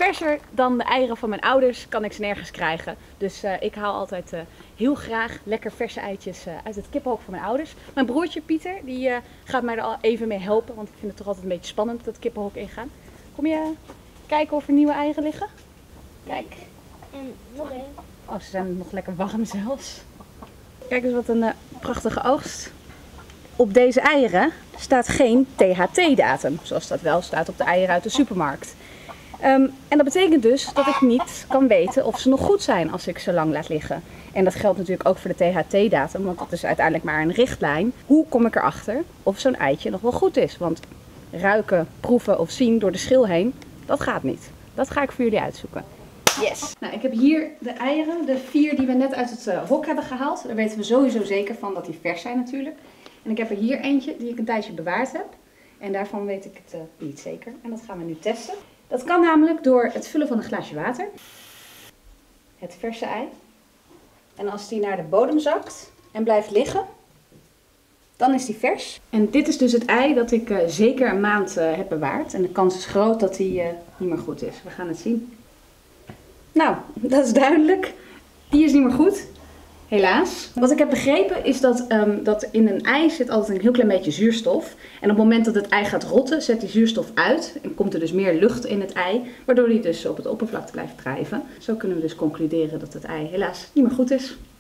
verser dan de eieren van mijn ouders kan ik ze nergens krijgen. Dus ik haal altijd heel graag lekker verse eitjes uit het kippenhok van mijn ouders. Mijn broertje Pieter, die gaat mij er al even mee helpen. Want ik vind het toch altijd een beetje spannend dat kippenhok ingaan. Kom je kijken of er nieuwe eieren liggen? Kijk. En nog één. Oh, ze zijn nog lekker warm zelfs. Kijk eens wat een prachtige oogst. Op deze eieren staat geen THT-datum, zoals dat wel staat op de eieren uit de supermarkt. En dat betekent dus dat ik niet kan weten of ze nog goed zijn als ik ze lang laat liggen. En dat geldt natuurlijk ook voor de THT-datum, want dat is uiteindelijk maar een richtlijn. Hoe kom ik erachter of zo'n eitje nog wel goed is? Want ruiken, proeven of zien door de schil heen, dat gaat niet. Dat ga ik voor jullie uitzoeken. Yes! Nou, ik heb hier de eieren, de 4 die we net uit het hok hebben gehaald. Daar weten we sowieso zeker van dat die vers zijn natuurlijk. En ik heb er hier eentje die ik een tijdje bewaard heb. En daarvan weet ik het niet zeker. En dat gaan we nu testen. Dat kan namelijk door het vullen van een glaasje water. Het verse ei. En als die naar de bodem zakt en blijft liggen, dan is die vers. En dit is dus het ei dat ik zeker een maand heb bewaard. En de kans is groot dat die niet meer goed is. We gaan het zien. Nou, dat is duidelijk. Die is niet meer goed. Helaas. Wat ik heb begrepen is dat in een ei zit altijd een heel klein beetje zuurstof. En op het moment dat het ei gaat rotten, zet die zuurstof uit. En komt er dus meer lucht in het ei, waardoor die dus op het oppervlakte blijft drijven. Zo kunnen we dus concluderen dat het ei helaas niet meer goed is.